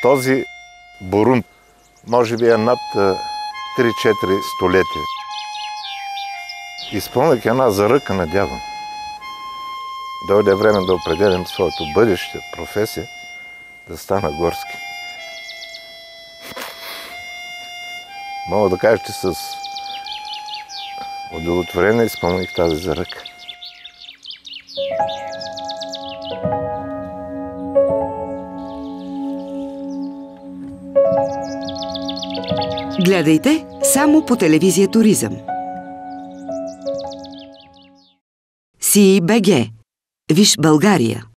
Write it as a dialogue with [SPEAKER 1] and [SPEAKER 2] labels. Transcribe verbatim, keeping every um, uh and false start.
[SPEAKER 1] Този Бурун може би е над три-четири столетия. Изпълних една заръка на дядо. Дойде време да определям своето бъдеще, професия, да стана горски. Мога да кажа, че с удовлетворение изпълних тази заръка.
[SPEAKER 2] Гледайте само по телевизия Туризъм. СИИ БГ. Виж България.